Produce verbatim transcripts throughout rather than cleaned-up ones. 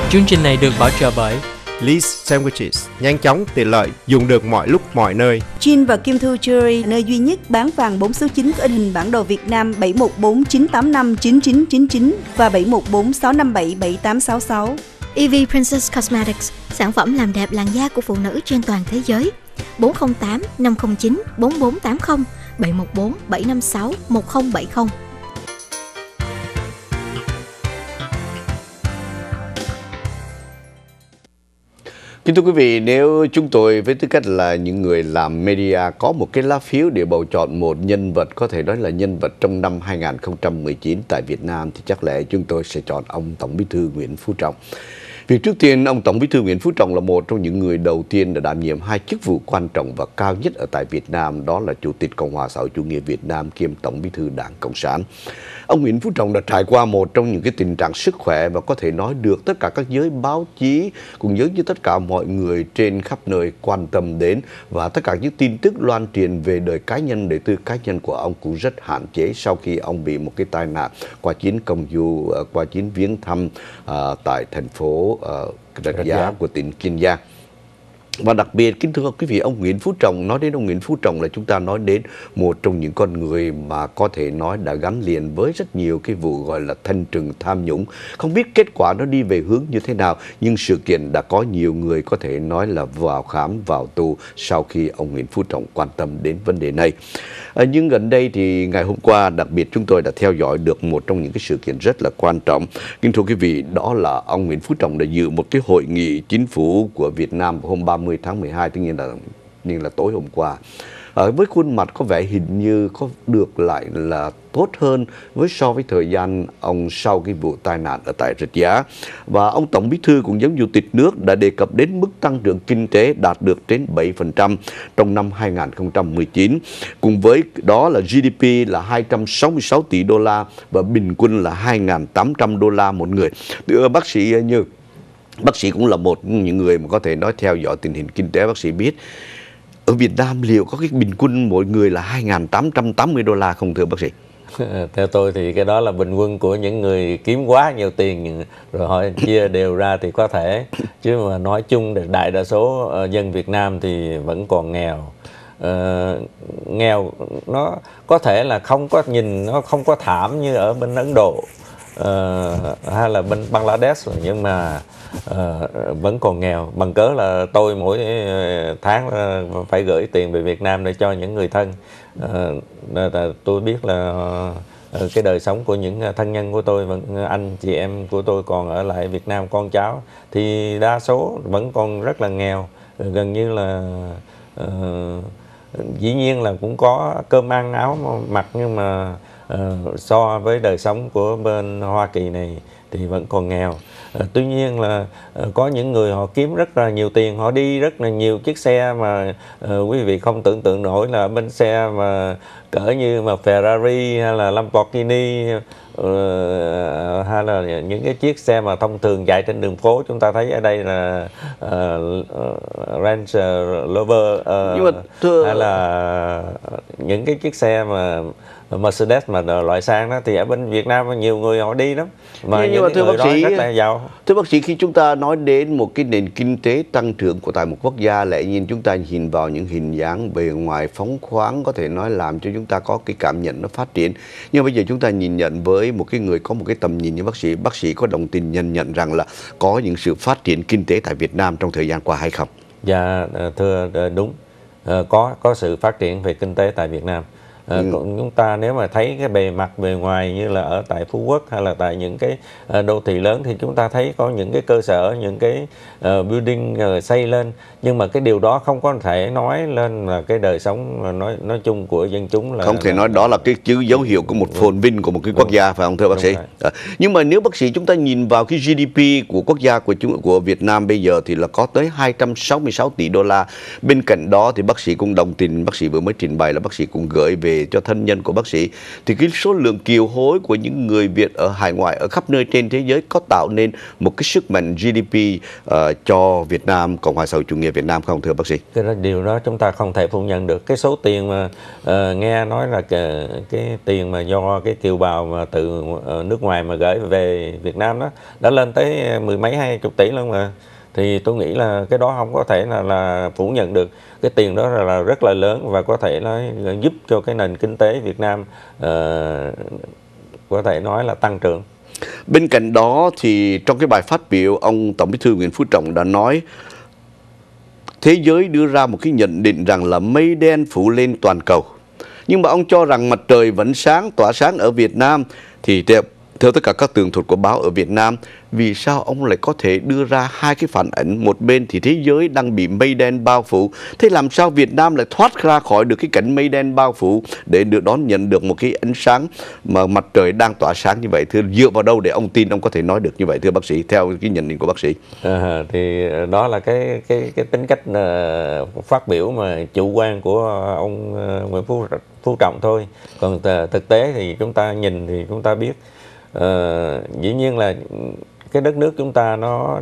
Chương trình này được bảo trợ bởi Lee's Sandwiches, nhanh chóng, tiện lợi, dùng được mọi lúc mọi nơi. Chin và Kim Thu Jewelry, nơi duy nhất bán vàng bốn số chín có in hình bản đồ Việt Nam bảy một bốn chín tám năm chín chín chín chín và bảy một bốn sáu năm bảy bảy tám sáu sáu. e vê Princess Cosmetics, sản phẩm làm đẹp làn da của phụ nữ trên toàn thế giới. bốn không tám năm không chín bốn bốn tám không, bảy một bốn bảy năm sáu một không bảy không. Kính thưa quý vị, nếu chúng tôi với tư cách là những người làm media có một cái lá phiếu để bầu chọn một nhân vật có thể nói là nhân vật trong năm hai nghìn không trăm mười chín tại Việt Nam thì chắc lẽ chúng tôi sẽ chọn ông Tổng Bí thư Nguyễn Phú Trọng. Vì trước tiên, ông Tổng Bí thư Nguyễn Phú Trọng là một trong những người đầu tiên đã đảm nhiệm hai chức vụ quan trọng và cao nhất ở tại Việt Nam, đó là Chủ tịch Cộng hòa xã hội chủ nghĩa Việt Nam kiêm Tổng Bí thư Đảng Cộng sản. Ông Nguyễn Phú Trọng đã trải qua một trong những cái tình trạng sức khỏe và có thể nói được tất cả các giới báo chí cũng giống như tất cả mọi người trên khắp nơi quan tâm đến, và tất cả những tin tức loan truyền về đời cá nhân, đời tư cá nhân của ông cũng rất hạn chế sau khi ông bị một cái tai nạn qua chuyến công du, qua chuyến viếng thăm uh, tại thành phố uh, Rạch Giá của tỉnh Kiên Giang. Và đặc biệt, kính thưa quý vị, ông Nguyễn Phú Trọng, nói đến ông Nguyễn Phú Trọng là chúng ta nói đến một trong những con người mà có thể nói đã gắn liền với rất nhiều cái vụ gọi là thanh trừng tham nhũng. Không biết kết quả nó đi về hướng như thế nào, nhưng sự kiện đã có nhiều người có thể nói là vào khám, vào tù sau khi ông Nguyễn Phú Trọng quan tâm đến vấn đề này. À, nhưng gần đây thì ngày hôm qua, đặc biệt chúng tôi đã theo dõi được một trong những cái sự kiện rất là quan trọng. Kính thưa quý vị, đó là ông Nguyễn Phú Trọng đã dự một cái hội nghị chính phủ của Việt Nam vào hôm ba mươi tháng mười hai, tất nhiên là, nhưng là tối hôm qua. À, với khuôn mặt có vẻ hình như có được lại là tốt hơn với so với thời gian ông sau cái vụ tai nạn ở tại Rạch Giá. Và ông Tổng Bí thư cũng giống Chủ tịch nước đã đề cập đến mức tăng trưởng kinh tế đạt được trên bảy phần trăm trong năm hai nghìn không trăm mười chín. Cùng với đó là giê đê pê là hai trăm sáu mươi sáu tỷ đô la và bình quân là hai nghìn tám trăm đô la một người. Thưa bác sĩ Như, bác sĩ cũng là một trong những người mà có thể nói theo dõi tình hình kinh tế, bác sĩ biết ở Việt Nam liệu có cái bình quân mỗi người là hai nghìn tám trăm tám mươi đô la không thưa bác sĩ? Theo tôi thì cái đó là bình quân của những người kiếm quá nhiều tiền rồi họ chia đều ra thì có thể, chứ mà nói chung đại đa số dân Việt Nam thì vẫn còn nghèo. Uh, nghèo nó có thể là không có nhìn, nó không có thảm như ở bên Ấn Độ uh, hay là bên Bangladesh, nhưng mà uh, vẫn còn nghèo. Bằng cớ là tôi mỗi tháng phải gửi tiền về Việt Nam để cho những người thân. Uh, tôi biết là uh, cái đời sống của những thân nhân của tôi, vẫn anh chị em của tôi còn ở lại Việt Nam, con cháu thì đa số vẫn còn rất là nghèo, gần như là uh, dĩ nhiên là cũng có cơm ăn áo mặc, nhưng mà uh, so với đời sống của bên Hoa Kỳ này thì vẫn còn nghèo. Uh, tuy nhiên là uh, có những người họ kiếm rất là nhiều tiền, họ đi rất là nhiều chiếc xe mà uh, quý vị không tưởng tượng nổi là bên xe mà cỡ như mà Ferrari hay là Lamborghini uh, hay là những cái chiếc xe mà thông thường chạy trên đường phố. Chúng ta thấy ở đây là uh, uh, Range Rover uh, thưa... hay là những cái chiếc xe mà Mercedes mà loại sang đó, thì ở bên Việt Nam nhiều người họ đi lắm, mà nhưng, những nhưng mà thưa bác sĩ rất là giàu. Thưa bác sĩ, khi chúng ta nói đến một cái nền kinh tế tăng trưởng của tại một quốc gia, lẽ nhìn chúng ta nhìn vào những hình dáng bề ngoài phóng khoáng có thể nói làm cho chúng ta có cái cảm nhận nó phát triển. Nhưng bây giờ chúng ta nhìn nhận với một cái người có một cái tầm nhìn như bác sĩ, bác sĩ có đồng tình nhận nhận rằng là có những sự phát triển kinh tế tại Việt Nam trong thời gian qua hay không? Dạ thưa đúng, có có sự phát triển về kinh tế tại Việt Nam. À, ừ. Chúng ta nếu mà thấy cái bề mặt bề ngoài như là ở tại Phú Quốc hay là tại những cái uh, đô thị lớn thì chúng ta thấy có những cái cơ sở, những cái uh, building uh, xây lên, nhưng mà cái điều đó không có thể nói lên là cái đời sống nói nói chung của dân chúng là không thể là, nói đó là cái chữ dấu hiệu của một phồn vinh của một cái quốc gia, phải không thưa bác sĩ? À, nhưng mà nếu bác sĩ chúng ta nhìn vào cái giê đê pê của quốc gia của chúng của Việt Nam bây giờ thì là có tới hai trăm sáu mươi sáu tỷ đô la. Bên cạnh đó thì bác sĩ cũng đồng tình, bác sĩ vừa mới trình bày là bác sĩ cũng gửi về cho thân nhân của bác sĩ, thì cái số lượng kiều hối của những người Việt ở hải ngoại ở khắp nơi trên thế giới có tạo nên một cái sức mạnh giê đê pê uh, cho Việt Nam, Cộng hòa xã hội chủ nghĩa Việt Nam không thưa bác sĩ? Cái đó, điều đó chúng ta không thể phủ nhận được. Cái số tiền mà uh, nghe nói là cái, cái tiền mà do cái kiều bào mà từ uh, nước ngoài mà gửi về Việt Nam đó đã lên tới mười mấy hai chục tỷ luôn mà. Thì tôi nghĩ là cái đó không có thể là, là phủ nhận được. Cái tiền đó là, là rất là lớn và có thể nó giúp cho cái nền kinh tế Việt Nam uh, có thể nói là tăng trưởng. Bên cạnh đó thì trong cái bài phát biểu, ông Tổng Bí thư Nguyễn Phú Trọng đã nói thế giới đưa ra một cái nhận định rằng là mây đen phủ lên toàn cầu. Nhưng mà ông cho rằng mặt trời vẫn sáng, tỏa sáng ở Việt Nam. Thì theo, theo tất cả các tường thuật của báo ở Việt Nam, vì sao ông lại có thể đưa ra hai cái phản ảnh? Một bên thì thế giới đang bị mây đen bao phủ, thế làm sao Việt Nam lại thoát ra khỏi được cái cảnh mây đen bao phủ để được đón nhận được một cái ánh sáng mà mặt trời đang tỏa sáng như vậy? Thưa, dựa vào đâu để ông tin ông có thể nói được như vậy thưa bác sĩ, theo cái nhận định của bác sĩ? À, thì đó là cái cái cái tính cách uh, phát biểu mà chủ quan của ông uh, Nguyễn Phú Phú Trọng thôi. Còn thực tế thì chúng ta nhìn thì chúng ta biết uh, dĩ nhiên là cái đất nước chúng ta nó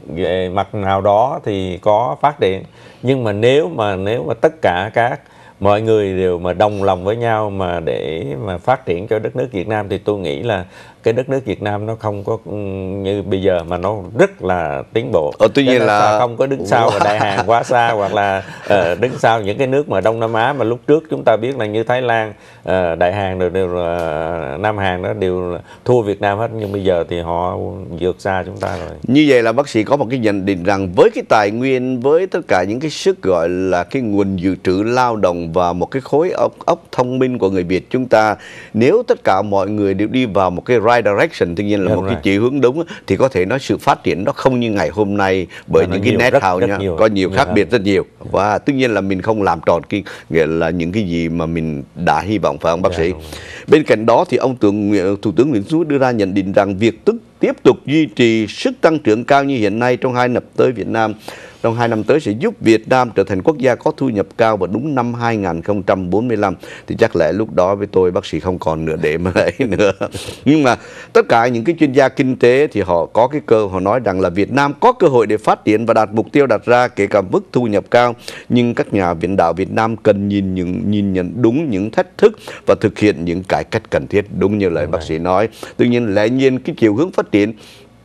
về mặt nào đó thì có phát triển, nhưng mà nếu mà nếu mà tất cả các mọi người đều mà đồng lòng với nhau mà để mà phát triển cho đất nước Việt Nam thì tôi nghĩ là cái đất nước Việt Nam nó không có như bây giờ mà nó rất là tiến bộ. Ờ, tuy nhiên là không có đứng sau và Đại Hàn quá xa hoặc là uh, đứng sau những cái nước mà Đông Nam Á mà lúc trước chúng ta biết là như Thái Lan, uh, Đại Hàn đều, đều uh, Nam Hàn đó đều thua Việt Nam hết, nhưng bây giờ thì họ vượt xa chúng ta rồi. Như vậy là bác sĩ có một cái nhận định rằng với cái tài nguyên, với tất cả những cái sức gọi là cái nguồn dự trữ lao động và một cái khối óc, óc thông minh của người Việt chúng ta, nếu tất cả mọi người đều đi vào một cái right direction, tuy nhiên là Đúng một rồi. cái chỉ hướng đúng, thì có thể nói sự phát triển nó không như ngày hôm nay, bởi Nó những nhiều, cái nét rất- hào rất nha, nhiều, có nhiều nhiều khác hơn. biệt rất nhiều. Và tuy nhiên là mình không làm tròn cái nghĩa là những cái gì mà mình đã hy vọng, phải không bác Dạ, sĩ? đúng rồi. Bên cạnh đó thì ông Thủ, Thủ tướng Nguyễn Xuân Phúc đưa ra nhận định rằng việc tức tiếp tục duy trì sức tăng trưởng cao như hiện nay trong hai năm tới Việt Nam trong hai năm tới sẽ giúp Việt Nam trở thành quốc gia có thu nhập cao vào đúng năm hai nghìn không trăm bốn mươi lăm. Thì chắc lẽ lúc đó với tôi bác sĩ không còn nữa để mà ấy nữa. Nhưng mà tất cả những cái chuyên gia kinh tế thì họ có cái cơ, họ nói rằng là Việt Nam có cơ hội để phát triển và đạt mục tiêu đặt ra, kể cả mức thu nhập cao. Nhưng các nhà lãnh đạo Việt Nam cần nhìn những nhìn nhận đúng những thách thức và thực hiện những cải cách cần thiết, đúng như lời bác sĩ nói. Tuy nhiên lẽ nhiên cái chiều hướng phát triển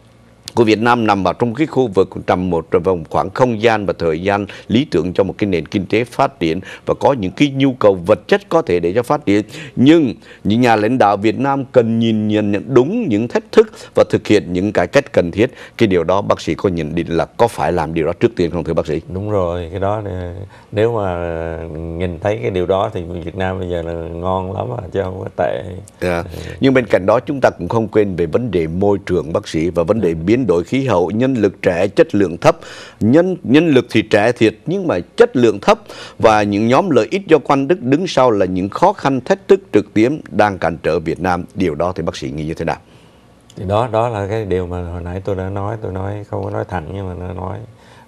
của Việt Nam nằm vào trong cái khu vực tầm một vòng khoảng không gian và thời gian lý tưởng cho một cái nền kinh tế phát triển và có những cái nhu cầu vật chất có thể để cho phát triển. Nhưng những nhà lãnh đạo Việt Nam cần nhìn nhận đúng những thách thức và thực hiện những cải cách cần thiết. Cái điều đó bác sĩ có nhận định là có phải làm điều đó trước tiên không thưa bác sĩ? Đúng rồi, cái đó nếu mà nhìn thấy cái điều đó thì Việt Nam bây giờ là ngon lắm à, chứ không có tệ. Yeah. Nhưng bên cạnh đó chúng ta cũng không quên về vấn đề môi trường bác sĩ và vấn đề biến đổi khí hậu, nhân lực trẻ chất lượng thấp, nhân nhân lực thì trẻ thiệt nhưng mà chất lượng thấp, và những nhóm lợi ích do quan đức đứng sau là những khó khăn thách thức trực tiếp đang cản trở Việt Nam. Điều đó thì bác sĩ nghĩ như thế nào? Thì đó đó là cái điều mà hồi nãy tôi đã nói, tôi nói không có nói thẳng nhưng mà nó nói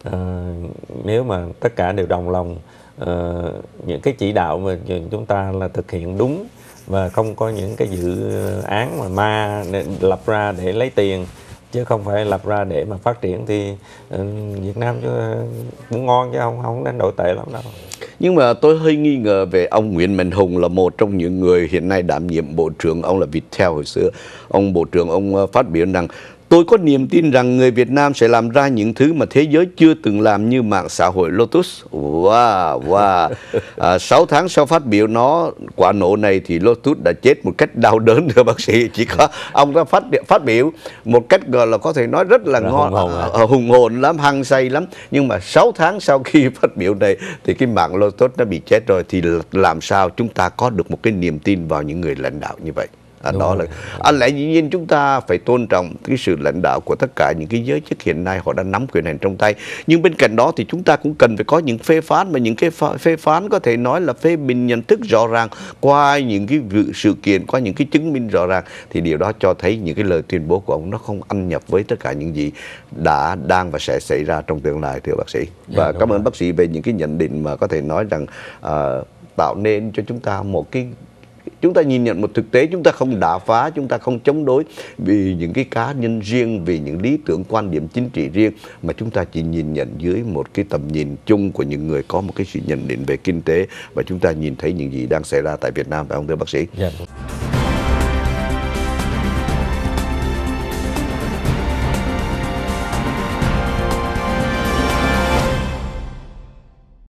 uh, nếu mà tất cả đều đồng lòng, uh, những cái chỉ đạo mà chúng ta là thực hiện đúng và không có những cái dự án mà ma lập ra để lấy tiền chứ không phải lập ra để mà phát triển thì uh, Việt Nam chứ cũng ngon chứ không không đến độ tệ lắm đâu. Nhưng mà tôi hơi nghi ngờ về ông Nguyễn Mạnh Hùng là một trong những người hiện nay đảm nhiệm bộ trưởng, ông là Viettel hồi xưa. Ông bộ trưởng ông phát biểu rằng tôi có niềm tin rằng người Việt Nam sẽ làm ra những thứ mà thế giới chưa từng làm như mạng xã hội Lotus. Wow, wow. À, sáu tháng sau phát biểu nó quả nổ này thì Lotus đã chết một cách đau đớn thưa bác sĩ. Chỉ có ông đã phát phát biểu một cách gọi là có thể nói rất là, là ngon, hùng hồn, à, hùng hồn lắm, hăng say lắm. Nhưng mà sáu tháng sau khi phát biểu này thì cái mạng Lotus nó bị chết rồi, thì làm sao chúng ta có được một cái niềm tin vào những người lãnh đạo như vậy? À, đó là anh lẽ dĩ nhiên chúng ta phải tôn trọng cái sự lãnh đạo của tất cả những cái giới chức hiện nay, họ đã nắm quyền hành trong tay. Nhưng bên cạnh đó thì chúng ta cũng cần phải có những phê phán, mà những cái phê phán có thể nói là phê bình nhận thức rõ ràng qua những cái sự kiện, qua những cái chứng minh rõ ràng, thì điều đó cho thấy những cái lời tuyên bố của ông nó không ăn nhập với tất cả những gì đã, đang và sẽ xảy ra trong tương lai thưa bác sĩ. Và yeah, cảm ơn bác sĩ về những cái nhận định mà có thể nói rằng uh, tạo nên cho chúng ta một cái chúng ta nhìn nhận một thực tế, chúng ta không đả phá, chúng ta không chống đối vì những cái cá nhân riêng, vì những lý tưởng quan điểm chính trị riêng, mà chúng ta chỉ nhìn nhận dưới một cái tầm nhìn chung của những người có một cái sự nhận định về kinh tế, và chúng ta nhìn thấy những gì đang xảy ra tại Việt Nam, phải không thưa bác sĩ? Dạ.